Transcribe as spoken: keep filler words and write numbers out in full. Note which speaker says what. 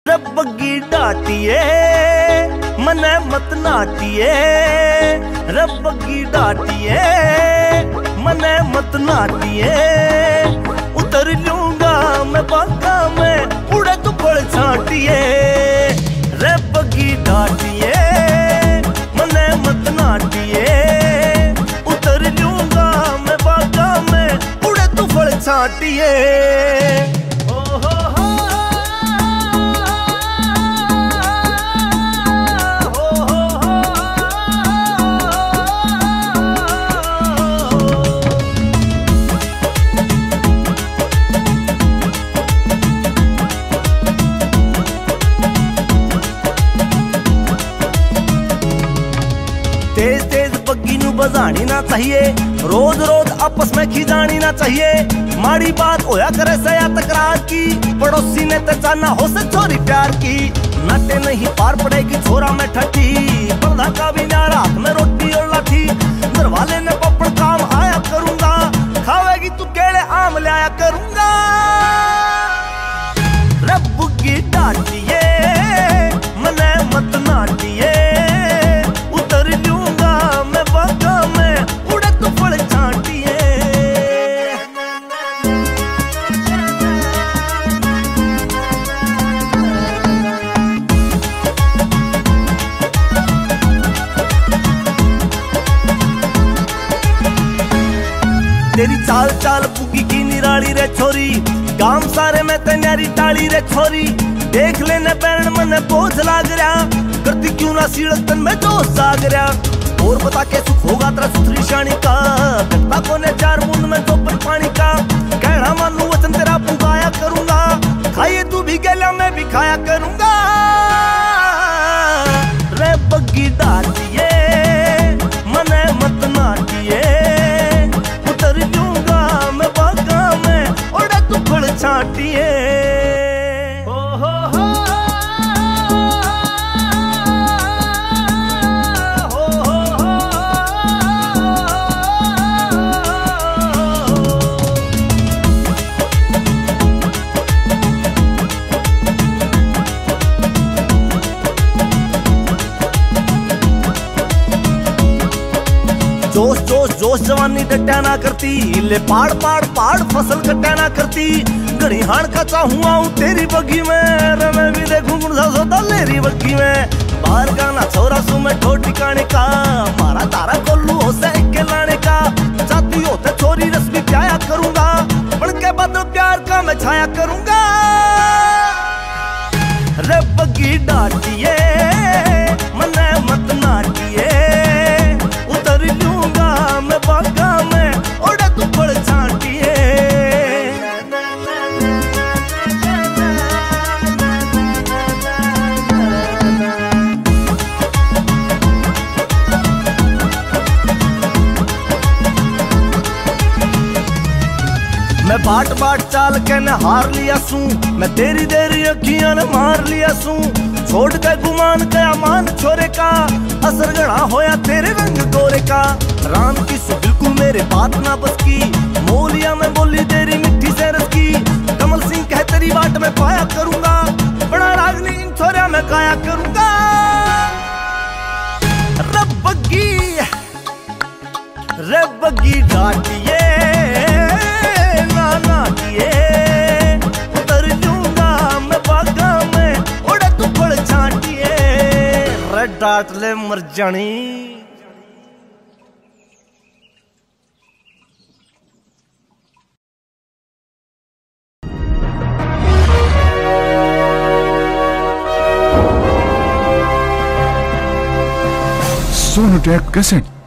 Speaker 1: बग्गी डाटिए मने मत नाटिए, रब बग्गी डाटिए मने मत नाटिए। उतर लूंगा मैं बागा में उड़े तू पड़ छाटिए। रे बग्गी डाटिए मने मत नाटिए, उतर लूंगा मैं बागा में उड़े तू पड़ छाटिए। तेज तेज बग्गी नू बजानी ना चाहिए, रोज रोज आपस में खिजानी ना चाहिए। माड़ी बात होया करे सया तकरार की, पड़ोसी ने तचाना हो से चोरी प्यार की। नाटे नहीं पार पड़ेगी छोरा में ठठी, पर्दा का भी ना रात में रोटी और लाठी। घर वाले ने पपड़ काम आया करूंगा, खावेगी तू केले आम लाया करूंगा। रब बग्गी डाटिए मने मत नाटिए, तेरी चाल चाल बुगी की निराली रे छोरी, काम सारे में तैयारी टाली रे छोरी। देख लेने पैरण मने बोझ लाग रहा, करती क्यों ना सीढ़त तन में जोश जाग रहा। और बता के सुख होगा तेरा सुथरी शानी का, कटता कोने चार बूंद में चौपन पानी का। कहना मानू वचन तेरा पुकाया करूंगा, खाइए तू भी गला मैं भी खाया करूंगा। रे बग्गी डाटिए मने मत नाटिए, छाटिए। हो हो हो हो हो हो। जोश जोश जोश जवानी डट्या ना करती, ले पाड़ पाड़ पाड़ फसल कट्या ना करती। घड़ी हाड़ का चाहूँ आऊं तेरी बग्गी में, रे मैं भी देखूं गुण सा सोता लेरी बग्गी में। बाहर गाना छोरा सू में ठो ठिकाने का, मारा तारा कोल्लू हो से के लाने का। चाहती होते छोरी रस भी प्याया करूंगा, बन के बदल प्यार का मैं छाया करूंगा। रे बग्गी डाटिए मने मत नाटिए, उतर लूंगा मैं बागा में उड़े तू पड़ छाटिए। मैं बाट बाट चाल के न हार लिया सू, मैं तेरी देरी अखियां ने मार लिया सू। छोड़ के गुमान गया मान छोरे का, असर गड़ा होया तेरे रंग गोरे का। राम की सु बिल्कुल मेरे बात ना बस की, मोलिया में बोली तेरी मिट्टी से रस की। कमल सिंह कह तेरी बाट में पाया करूंगा, बड़ा रागनी इन छोरिया में गाया करूंगा। रब बग्गी रब बग्गी डाटिए ना नाटिए, उतर लूंगा मैं बागा में उड़े तू पड़ छाटिए। रे डाट ले मर जानी।
Speaker 2: सोनोटेप कैसेट